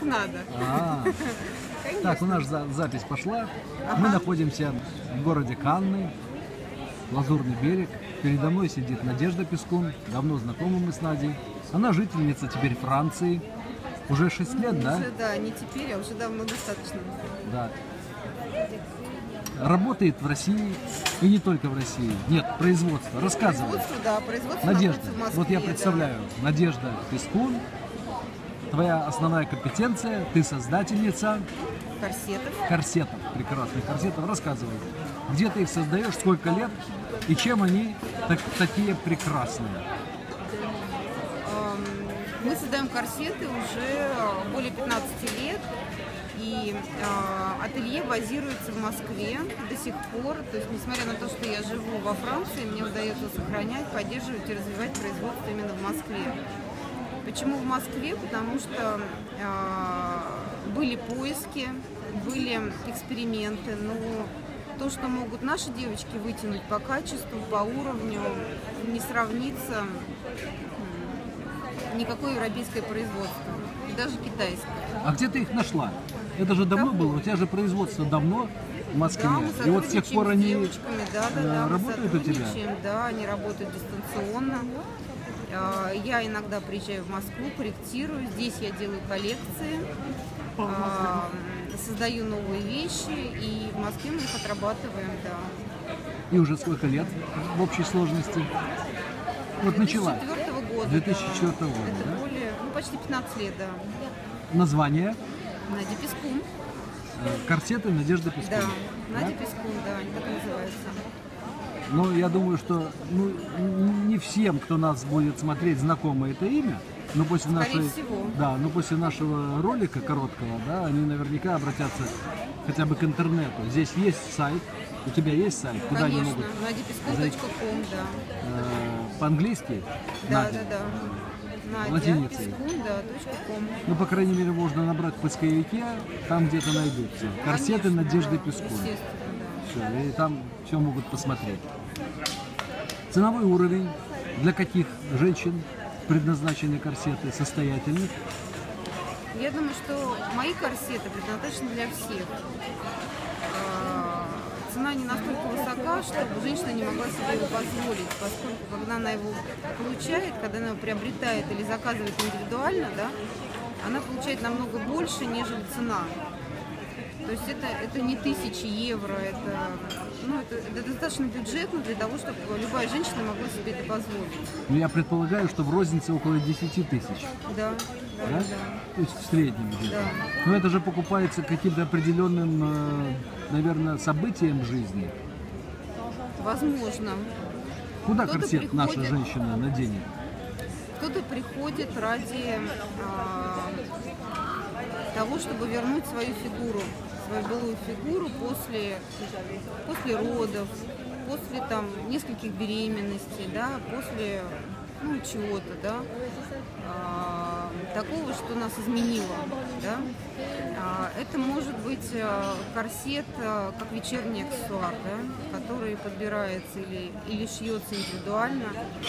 как надо. Так, у нас запись пошла. Мы находимся в городе Канны, Лазурный берег. Передо мной сидит Надежда Пескун, давно знакомы мы с Надей. Она жительница теперь Франции. Уже 6 лет, да? Уже, да, не теперь, а уже давно достаточно. Да. Работает в России и не только в России. Нет, производство. Рассказывай. Производство, да, производство Надежда, находится в Москве, вот я представляю, да. Надежда Пескун, твоя основная компетенция, ты создательница корсетов, прекрасных корсетов. Рассказывай, где ты их создаешь, сколько лет и чем они такие прекрасные? Мы создаем корсеты уже более 15 лет. И ателье базируется в Москве до сих пор. То есть, несмотря на то, что я живу во Франции, мне удается сохранять, поддерживать и развивать производство именно в Москве. Почему в Москве? Потому что были поиски, были эксперименты, но то, что могут наши девочки вытянуть по качеству, по уровню, не сравнится никакое европейское производство, и даже китайское. А где ты их нашла? Это же давно было, у тебя же производство давно в Москве. Да, и вот с тех пор они работают у тебя? Да, они работают дистанционно. Я иногда приезжаю в Москву, корректирую. Здесь я делаю коллекции, создаю новые вещи, и в Москве мы их отрабатываем, да. И уже сколько лет в общей сложности? Вот начала. 2004 года. 2004 года, Это да? более, почти 15 лет, да. Название? Надя Пескун. Корсеты Надежда Пескун. Да, Надя Пескун, да, они так и называются. Но я думаю, что не всем, кто нас будет смотреть, знакомо это имя. Но после после нашего ролика короткого, да, они наверняка обратятся хотя бы к интернету. Здесь есть сайт. У тебя есть сайт? Куда Конечно, они могут? nadyapiskun.com, да. По-английски? Да. Латиницей. Надя, да, .com. Ну, по крайней мере, можно набрать в поисковике, там где-то найдутся. Корсеты Конечно, Надежды да, Пескун. естественно, да. Все, и там все могут посмотреть. Ценовой уровень для каких женщин предназначены корсеты? Состоятельных? Я думаю, что мои корсеты предназначены для всех. Цена не настолько высока, чтобы женщина не могла себе его позволить, поскольку когда она его получает, когда она его приобретает или заказывает индивидуально, да, она получает намного больше, нежели цена. То есть это не 1000 евро, это достаточно бюджетно для того, чтобы любая женщина могла себе это позволить. Ну, я предполагаю, что в рознице около 10 тысяч. Да? То есть в среднем. Да. Но это же покупается каким-то определенным, наверное, событием в жизни. Возможно. Куда корсет наша женщина наденет? Кто-то приходит ради того, чтобы вернуть свою фигуру, свою былую фигуру после родов, после там нескольких беременностей, да, после чего-то, да, такого, что нас изменило, да. Это может быть корсет как вечерний аксессуар, да, который подбирается или шьется индивидуально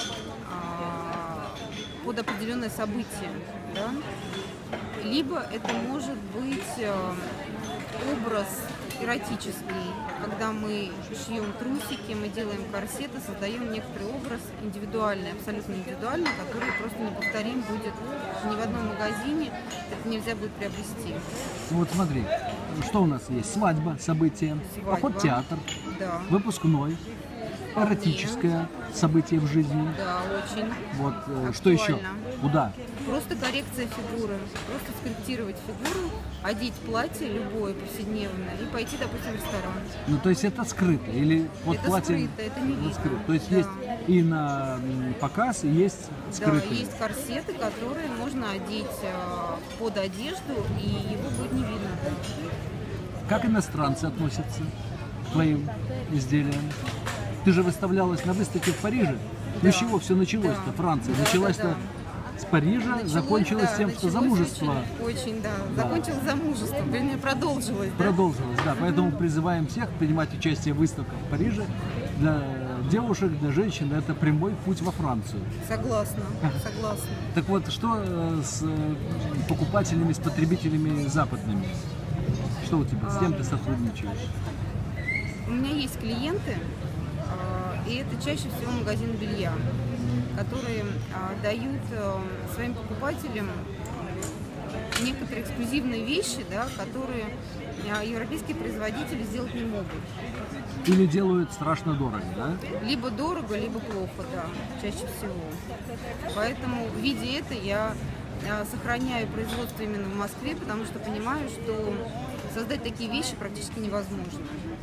под определенное событие, да. Либо это может быть образ эротический, когда мы шьем трусики, мы делаем корсеты, создаем некоторый образ индивидуальный, абсолютно индивидуальный, который просто неповторим будет ни в одном магазине, это нельзя будет приобрести. Вот смотри, что у нас есть? Свадьба, событие, поход в театр, да. Выпускной, эротическое событие в жизни. Да, очень. Вот, актуально. Что еще? Куда? Просто коррекция фигуры. Просто скорректировать фигуру, одеть платье любое повседневное и пойти, допустим, в ресторан. Ну, то есть это скрыто? Или вот это платье... скрыто, это не видно. Скрыто. То есть да. есть и на показ, и есть скрытые? Да, есть корсеты, которые можно одеть под одежду, и его будет не видно. Как иностранцы относятся к твоим изделиям? Ты же выставлялась на выставке в Париже. Да. Ну, с чего все началось-то? Франция. Началась-то с Парижа, закончилось тем, что замужество. Очень, закончилось замужество, вернее, продолжилось. Продолжилось, да. Поэтому призываем всех принимать участие в выставках в Париже для девушек, для женщин это прямой путь во Францию. Согласна, согласна. Так вот, что с покупателями, с потребителями западными? Что у тебя? С кем ты сотрудничаешь? У меня есть клиенты, и это чаще всего магазин белья, которые дают своим покупателям некоторые эксклюзивные вещи, да, которые европейские производители сделать не могут. Или делают страшно дорого, да? Либо дорого, либо плохо, да, чаще всего. Поэтому, видя это, я сохраняю производство именно в Москве, потому что понимаю, что создать такие вещи практически невозможно.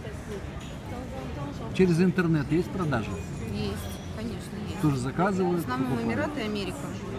Через интернет есть продажи? Есть, конечно, есть. Тоже заказывают? В основном покупают? Эмираты и Америка.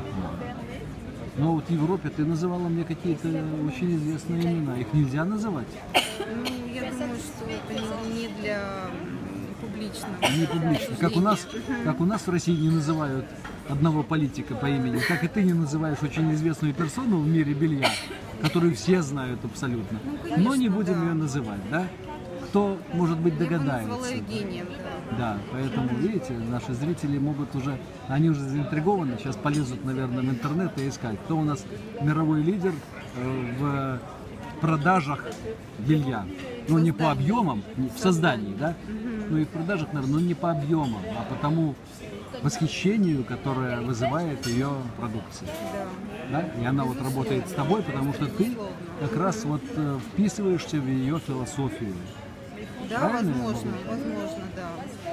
Но вот в Европе ты называла мне какие-то очень известные имена. Их нельзя называть? Ну, я думаю, что это не для публичного. Не публично. Как у нас в России не называют одного политика по имени, так и ты не называешь очень известную персону в мире белья, которую все знают абсолютно. Ну, конечно, но не будем да. ее называть, да? Кто, может быть, Я бы догадается. назвала ее гением, да. Да, поэтому, видите, наши зрители могут уже, они уже заинтригованы, сейчас полезут, наверное, в интернет и искать, кто у нас мировой лидер в продажах белья. Ну, не по объемам, в создании, да? Ну и в продажах, наверное, но не по объемам, а по тому восхищению, которое вызывает ее продукция. Да. Да? И она вот работает с тобой, потому что ты как раз вот вписываешься в ее философию. Да, Правильно я возможно, говорю? возможно, да.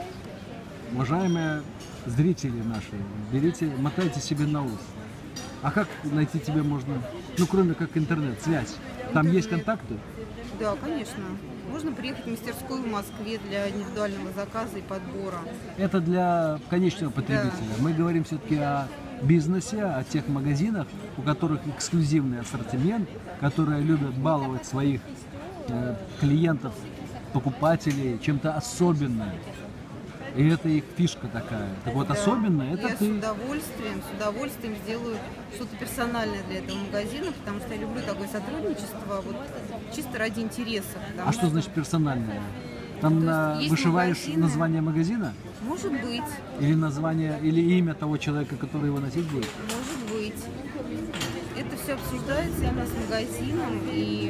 Уважаемые зрители наши, берите, мотайте себе на ус. А как найти тебя можно? Ну, кроме как интернет, связь. Там есть контакты? Да, конечно. Можно приехать в мастерскую в Москве для индивидуального заказа и подбора. Это для конечного потребителя. Мы говорим все-таки о бизнесе, о тех магазинах, у которых эксклюзивный ассортимент, которые любят баловать своих клиентов, покупателей чем-то особенным. И это их фишка такая. Так вот, Да. особенное это Я ты. с удовольствием сделаю что-то персональное для этого магазина, потому что я люблю такое сотрудничество, вот чисто ради интереса. А что значит персональное? Там есть вышиваешь магазины. название магазина? Может быть, Или название, или имя того человека, который его носить будет? может быть. Это все обсуждается именно с магазином, и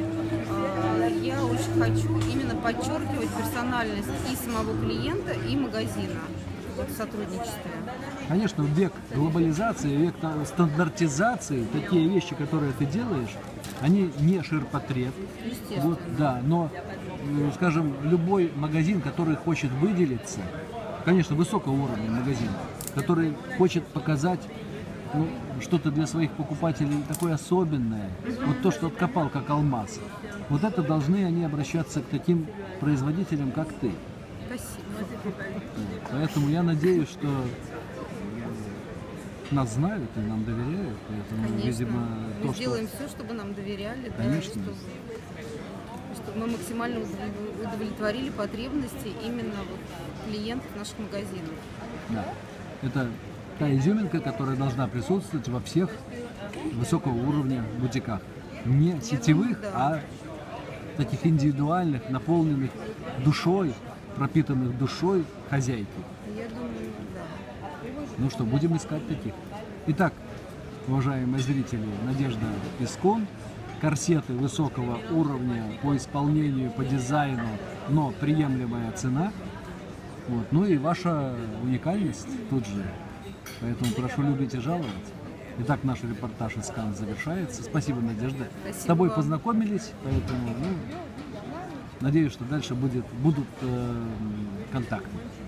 я очень хочу именно подчеркивать персональность и самого клиента, и магазина вот в сотрудничестве. Конечно, в век глобализации, век стандартизации, такие вещи, которые ты делаешь, они не ширпотреб. Естественно. Вот, да, но, скажем, любой магазин, который хочет выделиться, конечно, высокого уровня магазин, который хочет показать что-то для своих покупателей такое особенное, вот то, что откопал как алмаз, вот это должны они обращаться к таким производителям, как ты. Спасибо. Поэтому я надеюсь, что нас знают и нам доверяют, поэтому, Конечно. видимо, Мы то, сделаем все, чтобы нам доверяли, да, и Конечно. чтобы мы максимально удовлетворили потребности именно вот клиентов наших магазинов. Да. Это та изюминка, которая должна присутствовать во всех высокого уровня бутиках. Не сетевых, да. а таких индивидуальных, наполненных душой, пропитанных душой хозяйки. Я думаю, да. Ну что, будем искать таких. Итак, уважаемые зрители, Надежда Пискун, корсеты высокого уровня по исполнению, по дизайну, но приемлемая цена. Вот. Ну и ваша уникальность тут же. Поэтому прошу любить и жаловать. Итак, наш репортаж из Канн завершается. Спасибо, Надежда. Спасибо С тобой вам. познакомились, поэтому надеюсь, что дальше будут контакты.